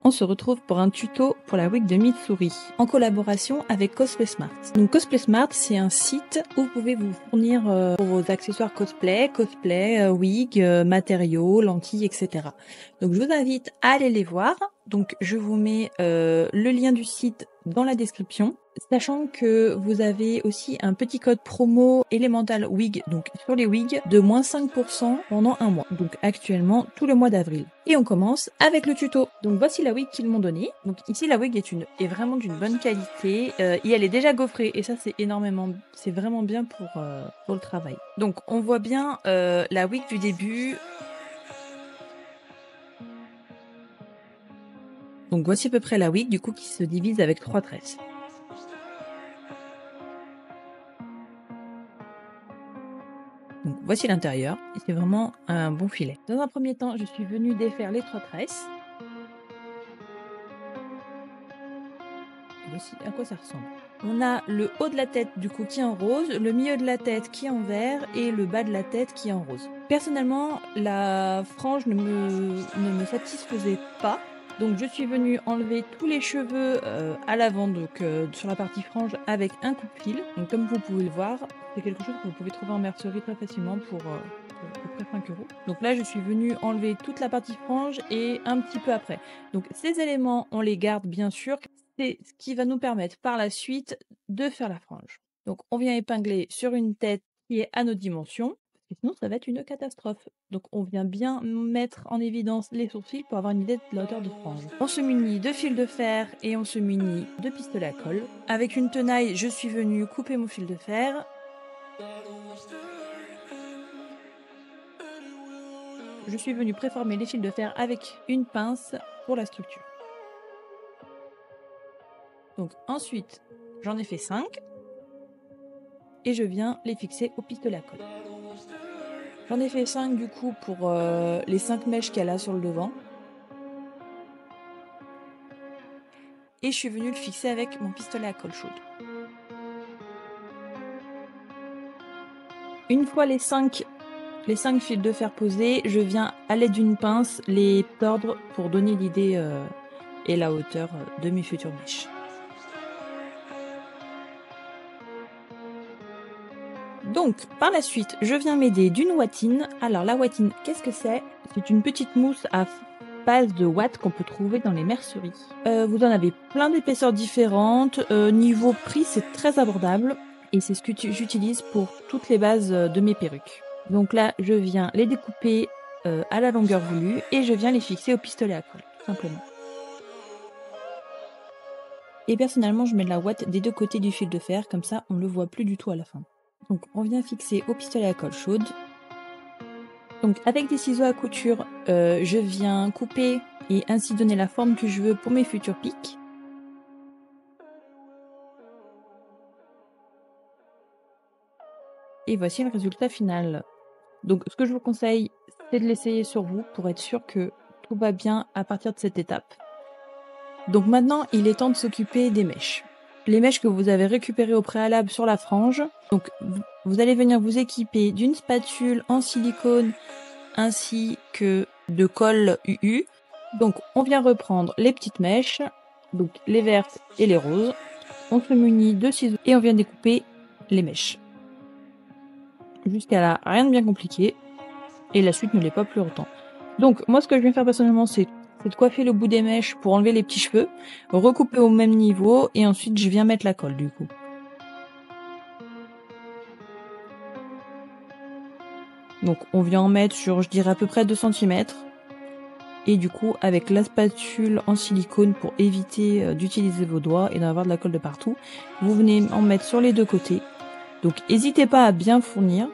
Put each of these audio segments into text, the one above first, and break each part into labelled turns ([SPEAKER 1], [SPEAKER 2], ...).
[SPEAKER 1] On se retrouve pour un tuto pour la wig de Mitsuri, en collaboration avec Cosplay Smart. Donc Cosplay Smart, c'est un site où vous pouvez vous fournir pour vos accessoires cosplay, wig, matériaux, lentilles, etc. Donc je vous invite à aller les voir. Donc je vous mets le lien du site dans la description. Sachant que vous avez aussi un petit code promo Elemental Wig, donc sur les wigs, de moins 5% pendant un mois. Donc actuellement, tout le mois d'avril. Et on commence avec le tuto. Donc voici la wig qu'ils m'ont donnée. Donc ici, la wig est vraiment d'une bonne qualité. Et elle est déjà gaufrée. Et ça, c'est vraiment bien pour le travail. Donc on voit bien la wig du début. Donc voici à peu près la wig du coup qui se divise avec 3 tresses. Donc voici l'intérieur, et c'est vraiment un bon filet. Dans un premier temps, je suis venue défaire les 3 tresses. Et voici à quoi ça ressemble. On a le haut de la tête du coup qui est en rose, le milieu de la tête qui est en vert et le bas de la tête qui est en rose. Personnellement, la frange ne me satisfaisait pas. Donc je suis venue enlever tous les cheveux à l'avant, donc sur la partie frange avec un coupe-fil. Donc comme vous pouvez le voir, c'est quelque chose que vous pouvez trouver en mercerie très facilement pour à peu près 5 €. Donc là je suis venue enlever toute la partie frange et un petit peu après. Donc ces éléments on les garde bien sûr, c'est ce qui va nous permettre par la suite de faire la frange. Donc on vient épingler sur une tête qui est à nos dimensions. Et sinon, ça va être une catastrophe. Donc, on vient bien mettre en évidence les sourcils pour avoir une idée de la hauteur de frange. On se munit de fil de fer et on se munit de pistolet à colle. Avec une tenaille, je suis venue couper mon fil de fer. Je suis venue préformer les fils de fer avec une pince pour la structure. Donc, ensuite, j'en ai fait 5. Et je viens les fixer au pistolet à colle. J'en ai fait 5 du coup pour les 5 mèches qu'elle a sur le devant. Et je suis venue le fixer avec mon pistolet à colle chaude. Une fois les 5 fils de fer posés, je viens à l'aide d'une pince les tordre pour donner l'idée et la hauteur de mes futures mèches. Donc, par la suite, je viens m'aider d'une ouatine. Alors, la ouatine, qu'est-ce que c'est? C'est une petite mousse à base de ouate qu'on peut trouver dans les merceries. Vous en avez plein d'épaisseurs différentes. Niveau prix, c'est très abordable. Et c'est ce que j'utilise pour toutes les bases de mes perruques. Donc là, je viens les découper à la longueur voulue et je viens les fixer au pistolet à colle, tout simplement. Et personnellement, je mets de la ouate des deux côtés du fil de fer, comme ça, on ne le voit plus du tout à la fin. Donc on vient fixer au pistolet à colle chaude. Donc avec des ciseaux à couture, je viens couper et ainsi donner la forme que je veux pour mes futurs pics. Et voici le résultat final. Donc ce que je vous conseille, c'est de l'essayer sur vous pour être sûr que tout va bien à partir de cette étape. Donc maintenant, il est temps de s'occuper des mèches. Les mèches que vous avez récupérées au préalable sur la frange. Donc vous allez venir vous équiper d'une spatule en silicone ainsi que de colle UU. Donc on vient reprendre les petites mèches, donc les vertes et les roses. On se munit de ciseaux et on vient découper les mèches. Jusqu'à là, rien de bien compliqué. Et la suite ne l'est pas plus longtemps. Donc moi ce que je viens faire personnellement, c'est de coiffer le bout des mèches pour enlever les petits cheveux, recouper au même niveau et ensuite je viens mettre la colle du coup. Donc on vient en mettre sur, je dirais à peu près 2 cm. Et du coup avec la spatule en silicone pour éviter d'utiliser vos doigts et d'avoir de la colle de partout, vous venez en mettre sur les deux côtés. Donc n'hésitez pas à bien fournir.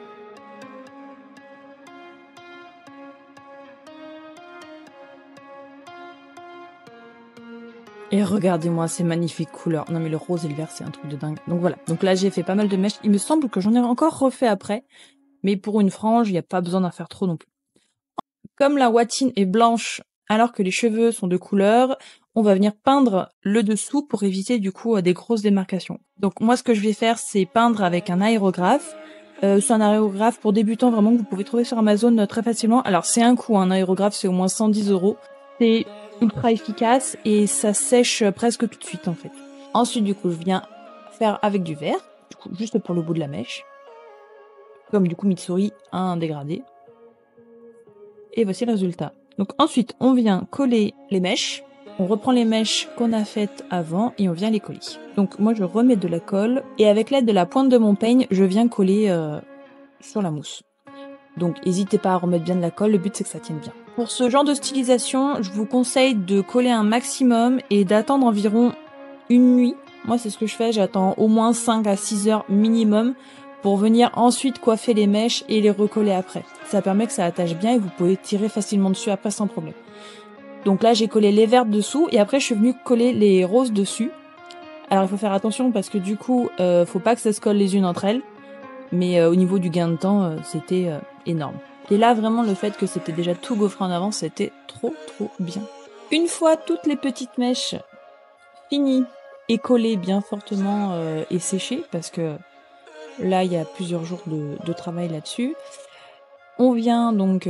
[SPEAKER 1] Et regardez-moi ces magnifiques couleurs. Non mais le rose et le vert c'est un truc de dingue. Donc voilà. Donc là j'ai fait pas mal de mèches. Il me semble que j'en ai encore refait après. Mais pour une frange, il n'y a pas besoin d'en faire trop non plus. Comme la ouatine est blanche alors que les cheveux sont de couleur, on va venir peindre le dessous pour éviter du coup des grosses démarcations. Donc moi ce que je vais faire c'est peindre avec un aérographe. C'est un aérographe pour débutants vraiment que vous pouvez trouver sur Amazon très facilement. Alors c'est un coût, un aérographe c'est au moins 110 €. C'est ultra efficace et ça sèche presque tout de suite en fait. Ensuite du coup je viens faire avec du vert, du coup juste pour le bout de la mèche. Comme du coup Mitsuri a un dégradé. Et voici le résultat. Donc ensuite on vient coller les mèches. On reprend les mèches qu'on a faites avant et on vient les coller. Donc moi je remets de la colle et avec l'aide de la pointe de mon peigne, je viens coller sur la mousse. Donc n'hésitez pas à remettre bien de la colle, le but c'est que ça tienne bien. Pour ce genre de stylisation, je vous conseille de coller un maximum et d'attendre environ une nuit. Moi c'est ce que je fais, j'attends au moins 5 à 6 heures minimum pour venir ensuite coiffer les mèches et les recoller après. Ça permet que ça attache bien et vous pouvez tirer facilement dessus après sans problème. Donc là j'ai collé les vertes dessous et après je suis venue coller les roses dessus. Alors il faut faire attention parce que du coup faut pas que ça se colle les unes entre elles. Mais au niveau du gain de temps, c'était énorme. Et là, vraiment, le fait que c'était déjà tout gaufré en avance, c'était trop bien. Une fois toutes les petites mèches finies et collées bien fortement et séchées, parce que là, il y a plusieurs jours de travail là-dessus, on vient donc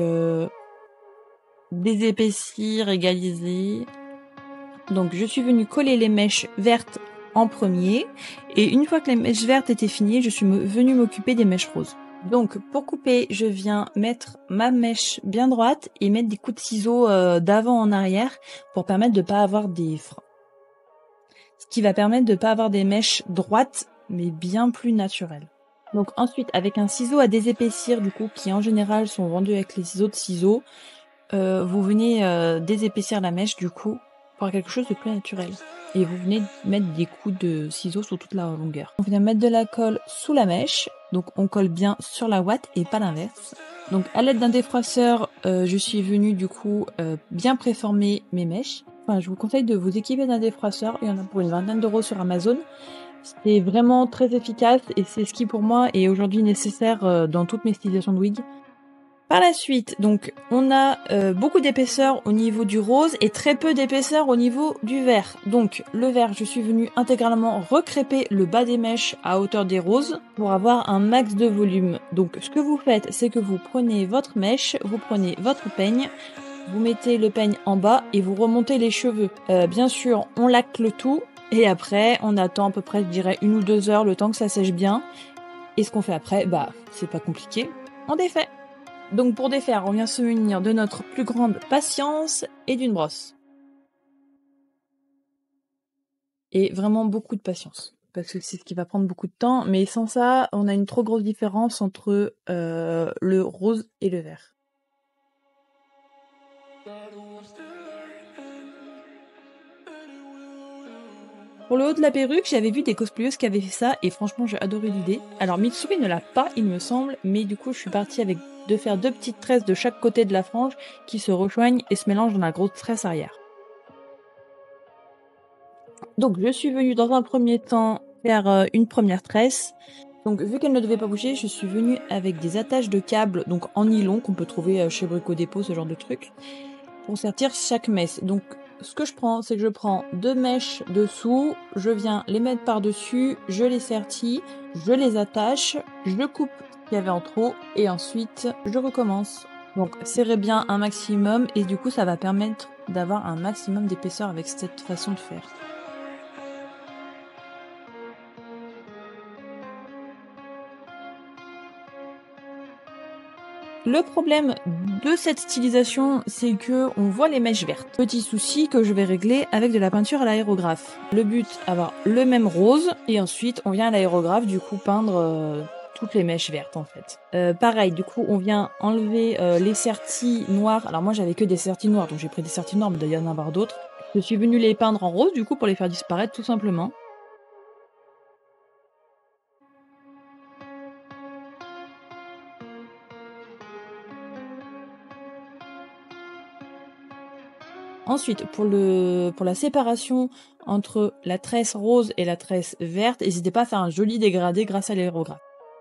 [SPEAKER 1] désépaissir, égaliser. Donc, je suis venue coller les mèches vertes en premier, et une fois que les mèches vertes étaient finies, je suis venue m'occuper des mèches roses. Donc pour couper, je viens mettre ma mèche bien droite et mettre des coups de ciseaux d'avant en arrière pour permettre de pas avoir des freins. Ce qui va permettre de pas avoir des mèches droites mais bien plus naturelles. Donc ensuite, avec un ciseau à désépaissir du coup, qui en général sont vendus avec les autres ciseaux, vous venez désépaissir la mèche du coup pour quelque chose de plus naturel. Et vous venez mettre des coups de ciseaux sur toute la longueur. On vient mettre de la colle sous la mèche, donc on colle bien sur la ouate et pas l'inverse. Donc à l'aide d'un défroisseur, je suis venue du coup bien préformer mes mèches. Enfin, je vous conseille de vous équiper d'un défroisseur, il y en a pour une vingtaine d'euros sur Amazon. C'est vraiment très efficace et c'est ce qui pour moi est aujourd'hui nécessaire dans toutes mes stylisations de wig. Par la suite, donc, on a beaucoup d'épaisseur au niveau du rose et très peu d'épaisseur au niveau du vert. Donc, le vert, je suis venue intégralement recréper le bas des mèches à hauteur des roses pour avoir un max de volume. Donc, ce que vous faites, c'est que vous prenez votre mèche, vous prenez votre peigne, vous mettez le peigne en bas et vous remontez les cheveux. Bien sûr, on laque le tout et après, on attend à peu près, je dirais, 1 ou 2 heures le temps que ça sèche bien. Et ce qu'on fait après, bah, c'est pas compliqué, on défait. Donc pour défaire, on vient se munir de notre plus grande patience et d'une brosse. Et vraiment beaucoup de patience. Parce que c'est ce qui va prendre beaucoup de temps. Mais sans ça, on a une trop grosse différence entre le rose et le vert. Pour le haut de la perruque, j'avais vu des cosplayeuses qui avaient fait ça et franchement j'ai adoré l'idée. Alors Mitsuri ne l'a pas, il me semble, mais du coup je suis partie avec de faire 2 petites tresses de chaque côté de la frange qui se rejoignent et se mélangent dans la grosse tresse arrière. Donc je suis venue dans un premier temps faire une première tresse. Donc vu qu'elle ne devait pas bouger, je suis venue avec des attaches de câbles donc en nylon qu'on peut trouver chez Brico Dépôt, ce genre de truc, pour sertir chaque mèche. Donc ce que je prends, c'est que je prends 2 mèches dessous, je viens les mettre par-dessus, je les sertis, je les attache, je coupe ce qu'il y avait en trop et ensuite je recommence. Donc serrez bien un maximum et du coup ça va permettre d'avoir un maximum d'épaisseur avec cette façon de faire. Le problème de cette stylisation, c'est que on voit les mèches vertes. Petit souci que je vais régler avec de la peinture à l'aérographe. Le but, avoir le même rose, et ensuite on vient à l'aérographe du coup peindre toutes les mèches vertes en fait. Pareil, du coup on vient enlever les sertis noirs. Alors moi j'avais que des sertis noirs, donc j'ai pris des sertis noirs, mais il doit y en avoir d'autres. Je suis venue les peindre en rose du coup pour les faire disparaître tout simplement. Ensuite, pour la séparation entre la tresse rose et la tresse verte, n'hésitez pas à faire un joli dégradé grâce à l'aérographe.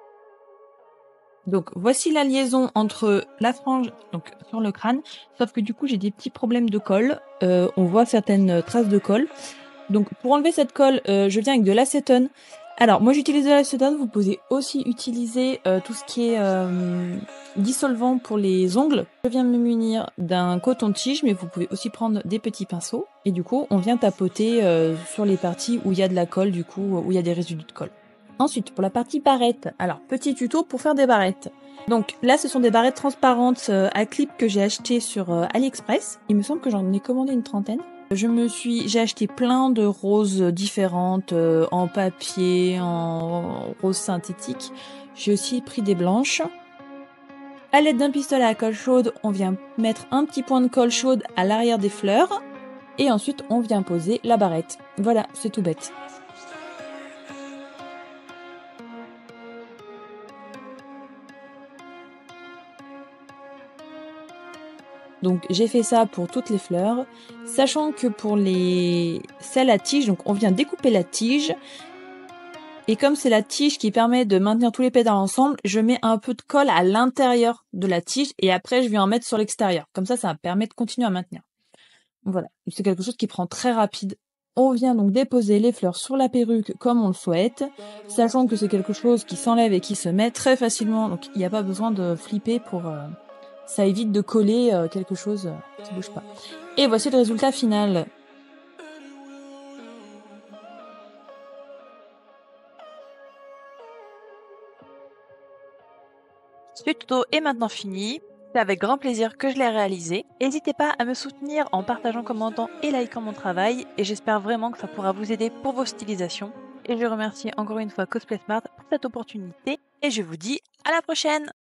[SPEAKER 1] Donc voici la liaison entre la frange donc sur le crâne, sauf que du coup j'ai des petits problèmes de colle. On voit certaines traces de colle. Donc pour enlever cette colle, je viens avec de l'acétone Alors, moi j'utilise de l'acétone, vous pouvez aussi utiliser tout ce qui est dissolvant pour les ongles. Je viens me munir d'un coton-tige, mais vous pouvez aussi prendre des petits pinceaux. Et du coup, on vient tapoter sur les parties où il y a de la colle, du coup, où il y a des résidus de colle. Ensuite, pour la partie barrette, alors petit tuto pour faire des barrettes. Donc là, ce sont des barrettes transparentes à clip que j'ai achetées sur AliExpress. Il me semble que j'en ai commandé une trentaine. J'ai acheté plein de roses différentes en papier, en rose synthétique. J'ai aussi pris des blanches. À l'aide d'un pistolet à colle chaude, on vient mettre un petit point de colle chaude à l'arrière des fleurs. Et ensuite, on vient poser la barrette. Voilà, c'est tout bête. Donc j'ai fait ça pour toutes les fleurs, sachant que pour celles à tige, donc on vient découper la tige, et comme c'est la tige qui permet de maintenir tous les pétales ensemble, je mets un peu de colle à l'intérieur de la tige, et après je viens en mettre sur l'extérieur. Comme ça permet de continuer à maintenir. Voilà, c'est quelque chose qui prend très rapide. On vient donc déposer les fleurs sur la perruque comme on le souhaite, sachant que c'est quelque chose qui s'enlève et qui se met très facilement, donc il n'y a pas besoin de flipper pour... ça évite de coller quelque chose qui bouge pas. Et voici le résultat final. Ce tuto est maintenant fini. C'est avec grand plaisir que je l'ai réalisé. N'hésitez pas à me soutenir en partageant, commentant et likant mon travail. Et j'espère vraiment que ça pourra vous aider pour vos stylisations. Et je remercie encore une fois Cosplay Smart pour cette opportunité. Et je vous dis à la prochaine!